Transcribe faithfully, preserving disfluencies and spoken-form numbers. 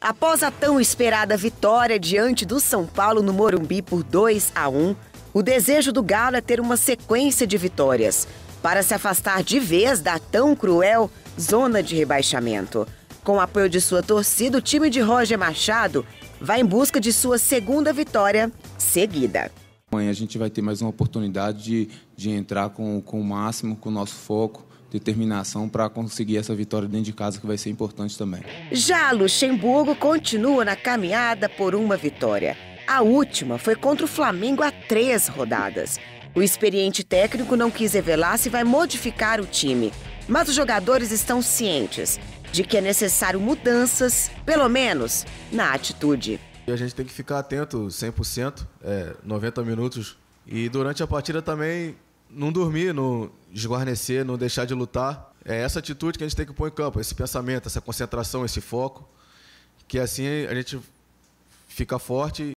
Após a tão esperada vitória diante do São Paulo no Morumbi por dois a um, o desejo do Galo é ter uma sequência de vitórias para se afastar de vez da tão cruel zona de rebaixamento. Com o apoio de sua torcida, o time de Roger Machado vai em busca de sua segunda vitória seguida. Amanhã a gente vai ter mais uma oportunidade de, de entrar com, com o máximo, com o nosso foco, determinação para conseguir essa vitória dentro de casa, que vai ser importante também. Já Luxemburgo continua na caminhada por uma vitória. A última foi contra o Flamengo há três rodadas. O experiente técnico não quis revelar se vai modificar o time, mas os jogadores estão cientes de que é necessário mudanças, pelo menos na atitude. E a gente tem que ficar atento cem por cento, é, noventa minutos. E durante a partida também não dormir, não esguarnecer, não deixar de lutar. É essa atitude que a gente tem que pôr em campo, esse pensamento, essa concentração, esse foco, que assim a gente fica forte.